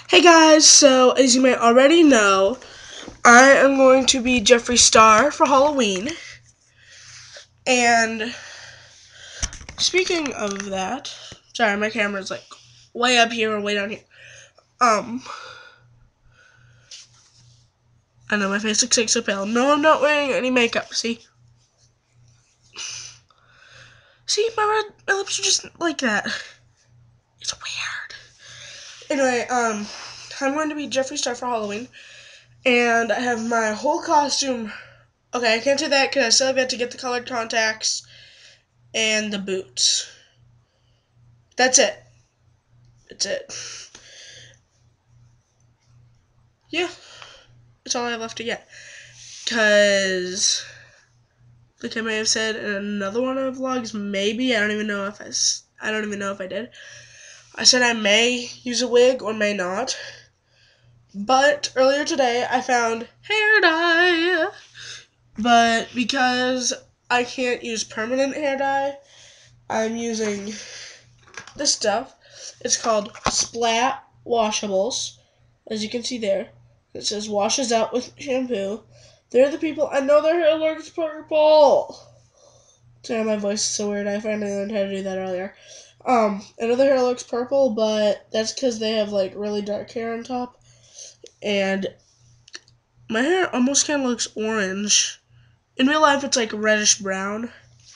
Hey guys, so as you may already know, I am going to be Jeffree Star for Halloween. And speaking of that, sorry, my camera's like way up here or way down here. I know my face looks like so pale. No, I'm not wearing any makeup, see? See, my lips are just like that. It's weird. Anyway, I'm going to be Jeffree Star for Halloween. And I have my whole costume. Okay, I can't do that because I still have yet to get the colored contacts and the boots. That's it. That's it. Yeah, that's all I have left to get. Because, like I may have said in another one of the vlogs, maybe, I don't even know if I did. I said I may use a wig or may not. But earlier today, I found hair dye. But because I can't use permanent hair dye, I'm using this stuff. It's called Splat Washables, as you can see there. It says washes out with shampoo. They're the people. I know their hair looks purple. Sorry, my voice is so weird. I finally learned how to do that earlier. I know their hair looks purple, but that's because they have like really dark hair on top. And my hair almost kind of looks orange. In real life, it's like reddish brown.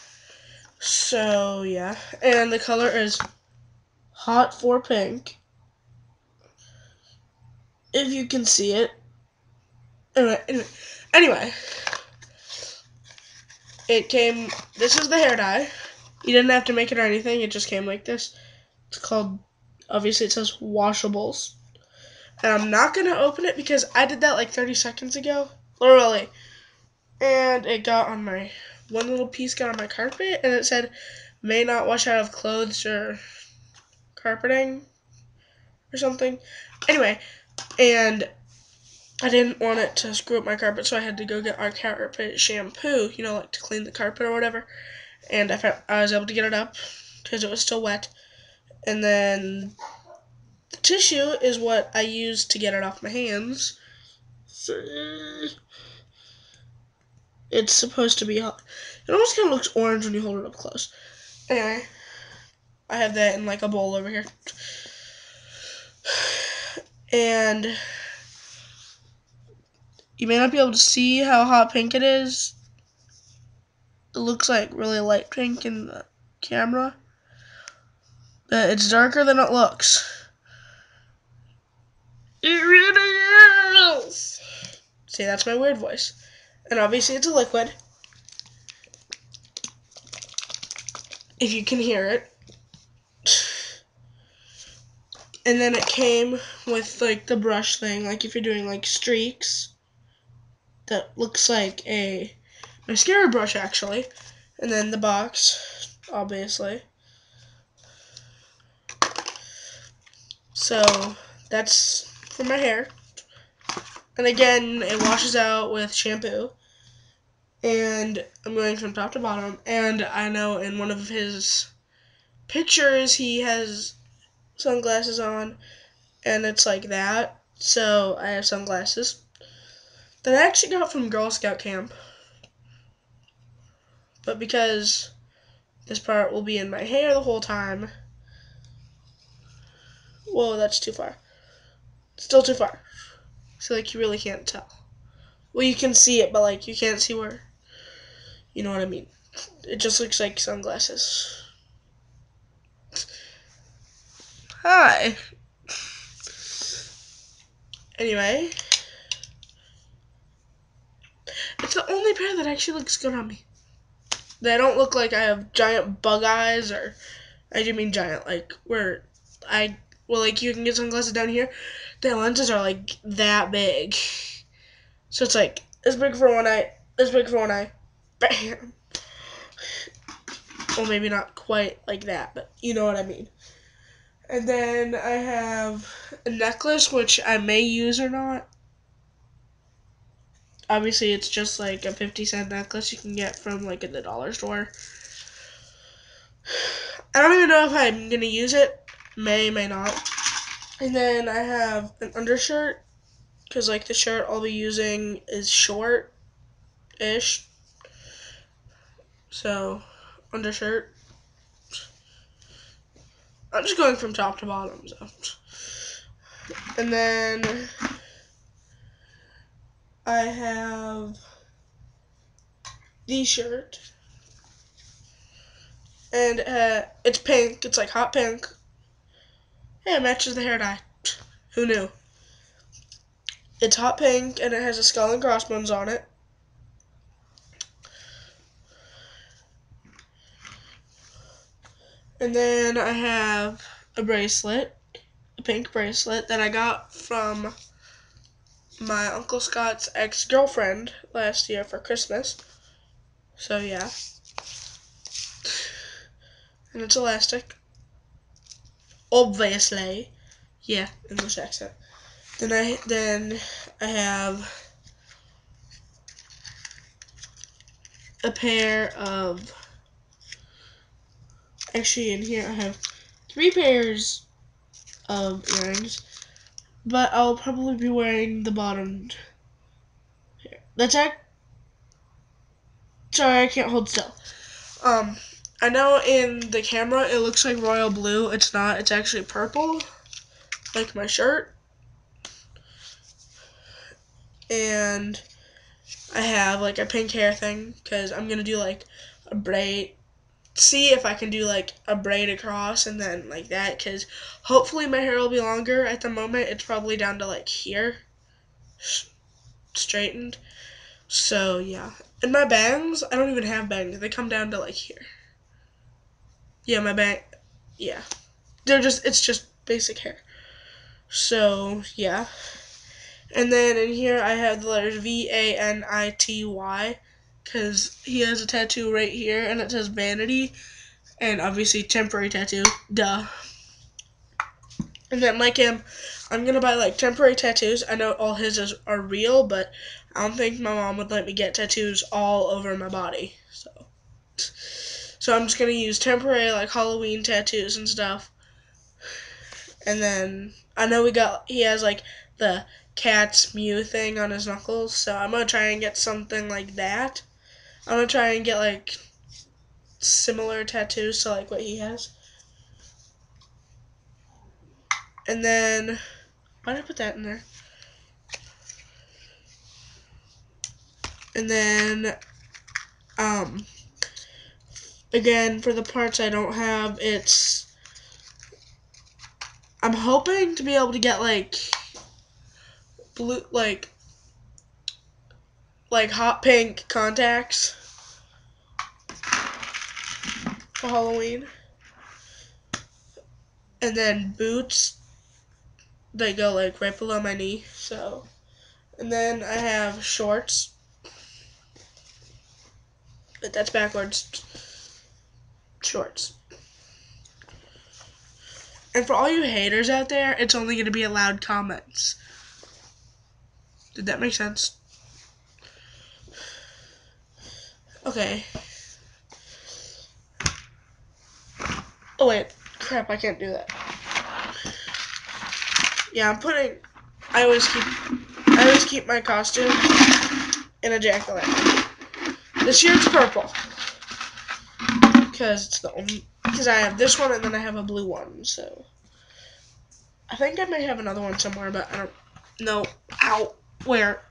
So yeah, and the color is Hot for Pink. If you can see it. Anyway, it came, this is the hair dye. You didn't have to make it or anything, it just came like this. It's called, obviously it says washables. And I'm not going to open it because I did that like 30 seconds ago. Literally. And it got on my, one little piece got on my carpet, and it said, may not wash out of clothes or carpeting or something. Anyway, and I didn't want it to screw up my carpet, so I had to go get our carpet shampoo, you know, like to clean the carpet or whatever. And I was able to get it up because it was still wet. And then the tissue is what I used to get it off my hands. It's supposed to be hot. It almost kind of looks orange when you hold it up close. Anyway, I have that in like a bowl over here. And you may not be able to see how hot pink it is. It looks like really light pink in the camera. But it's darker than it looks. It really is! See, that's my weird voice. And obviously it's a liquid. If you can hear it. And then it came with like the brush thing, like if you're doing like streaks. That looks like a mascara brush actually. And then the box, obviously. So that's for my hair. And again, it washes out with shampoo. And I'm going from top to bottom. And I know in one of his pictures he has sunglasses on. And it's like that. So I have sunglasses that I actually got from Girl Scout camp. But because this part will be in my hair the whole time. Whoa, that's too far. Still too far. So like you really can't tell. Well, you can see it, but like you can't see where. You know what I mean. It just looks like sunglasses. Hi. Anyway. It's the only pair that actually looks good on me. They don't look like I have giant bug eyes, or I do mean giant, like where like you can get sunglasses down here. The lenses are like that big. So it's like this big for one eye, this big for one eye. Bam. Well, maybe not quite like that, but you know what I mean. And then I have a necklace, which I may use or not. Obviously, it's just like a 50-cent necklace you can get from like in the dollar store. I don't even know if I'm going to use it. May not. And then I have an undershirt, because like the shirt I'll be using is short-ish. So, undershirt. I'm just going from top to bottom, so. And then I have the shirt. And it's pink. It's like hot pink. Hey, it matches the hair dye. Who knew? It's hot pink, and it has a skull and crossbones on it. And then I have a bracelet, a pink bracelet that I got from my Uncle Scott's ex-girlfriend last year for Christmas. So yeah. And it's elastic. Obviously. Yeah, English accent. Then I have a pair of, actually in here I have 3 pairs of earrings, but I'll probably be wearing the bottom here. Sorry, I can't hold still. I know in the camera it looks like royal blue. It's not. It's actually purple, like my shirt. And I have like a pink hair thing, because I'm gonna do like a braid. See if I can do like a braid across and then like that, because hopefully my hair will be longer. At the moment it's probably down to like here, straightened. So yeah. And my bangs, I don't even have bangs. They come down to like here. Yeah, my bang, yeah. It's just basic hair. So yeah. And then in here I have the letters VANITY, because he has a tattoo right here and it says vanity, and obviously temporary tattoo, duh. And then like him, I'm gonna buy like temporary tattoos. I know all his are real, but I don't think my mom would let me get tattoos all over my body. So I'm just gonna use temporary like Halloween tattoos and stuff. And then I know he has like the cat's Mew thing on his knuckles, so I'm gonna try and get something like that. I'm gonna try and get like similar tattoos to like what he has. And then, why did I put that in there? And then, again, for the parts I don't have, I'm hoping to be able to get like blue, like hot pink contacts for Halloween. And then boots, they go like right below my knee, so. And then I have shorts, but that's backwards. Shorts. And for all you haters out there, it's only going to be allowed comments. Did that make sense? Okay. Oh wait, crap, I can't do that. Yeah, I always keep my costume in a jack-o'-lantern. This year it's purple, because I have this one and then I have a blue one, so I think I may have another one somewhere, but I don't know. Ow, where?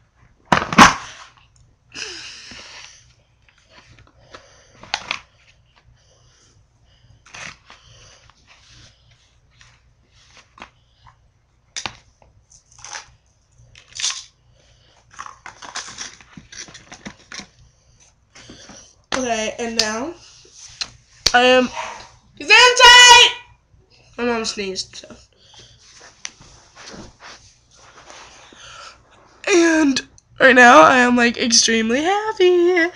Okay, and now I am tight. My mom sneezed, so. And right now I am like extremely happy.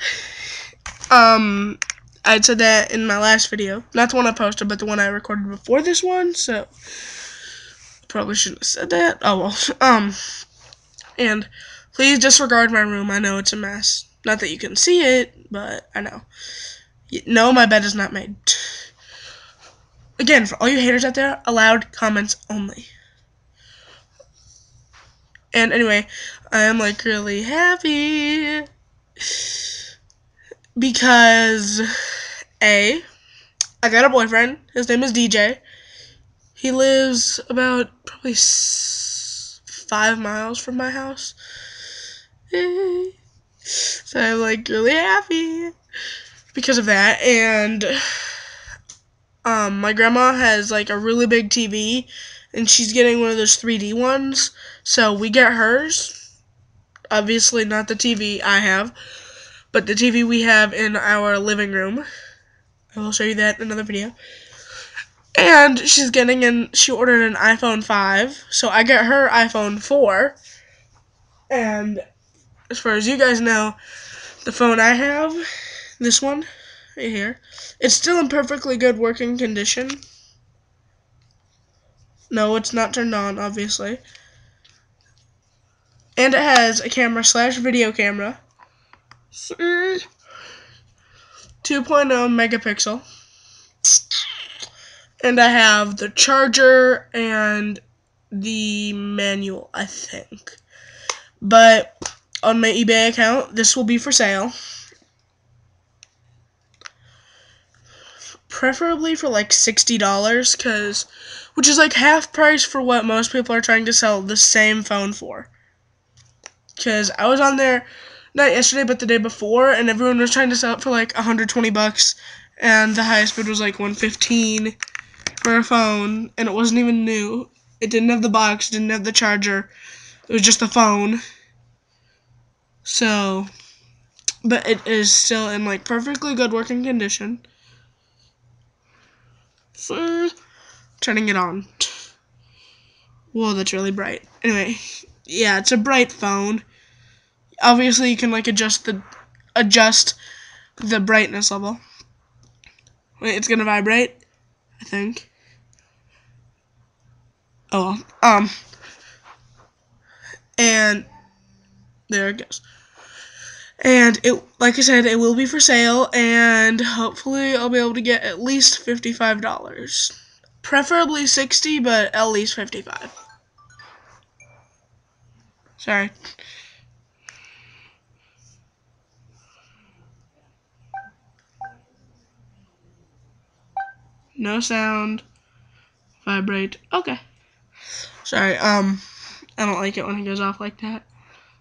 I said that in my last video, not the one I posted, but the one I recorded before this one. So probably shouldn't have said that. Oh well. And please disregard my room. I know it's a mess. Not that you can see it, but I know. No, my bed is not made. Again, for all you haters out there, allowed comments only. And anyway, I am like really happy because I got a boyfriend. His name is DJ. He lives about probably 5 miles from my house. So I'm like really happy because of that. And my grandma has like a really big TV, and she's getting one of those 3D ones. So we get hers. Obviously not the TV I have, but the TV we have in our living room. I will show you that in another video. And she ordered an iPhone 5, so I get her iPhone 4. And as far as you guys know, the phone I have, this one right here, it's still in perfectly good working condition. No, it's not turned on, obviously. And it has a camera / video camera. 2.0 megapixel. And I have the charger and the manual, I think. But on my eBay account, this will be for sale. Preferably for like $60, which is like half price for what most people are trying to sell the same phone for. Because I was on there, not yesterday, but the day before, and everyone was trying to sell it for like $120, and the highest bid was like $115 for a phone, and it wasn't even new. It didn't have the box, didn't have the charger. It was just the phone. So, but it is still in like perfectly good working condition. So, turning it on. Whoa, that's really bright. Anyway, yeah, it's a bright phone. Obviously, you can like adjust the brightness level. Wait, it's gonna vibrate, I think. Oh, and there it goes. And it, like I said, it will be for sale, and hopefully I'll be able to get at least $55. Preferably $60, but at least $55. Sorry. No sound. Vibrate. Okay. Sorry, I don't like it when it goes off like that.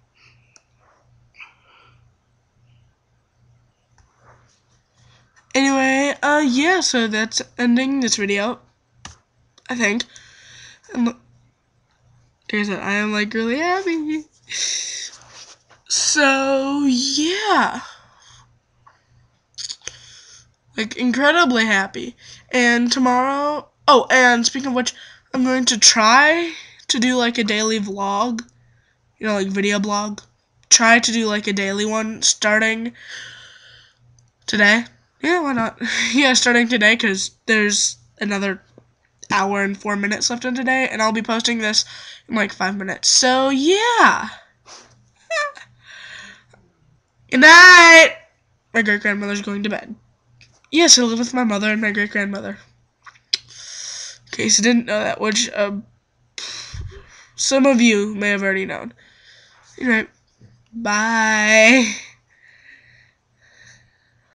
Anyway, yeah, so that's ending this video, I think. And look, like I said, I am like really happy. So, yeah. Like, incredibly happy. And tomorrow, oh, and speaking of which, I'm going to try to do like a daily vlog, you know, like video blog. Try to do like a daily one starting today. Yeah, why not? Yeah, starting today, because there's another hour and 4 minutes left in today, and I'll be posting this in like 5 minutes. So, yeah. Good night! My great-grandmother's going to bed. Yes, I live with my mother and my great-grandmother. In case you didn't know that, which some of you may have already known. Anyway, bye.